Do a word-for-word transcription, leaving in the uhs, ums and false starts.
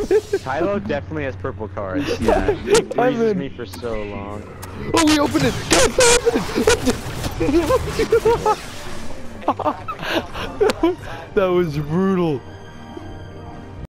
Tylo definitely has purple cards. Yeah, he freezes me for so long. Oh, we opened it! Guys, we opened it! That was brutal.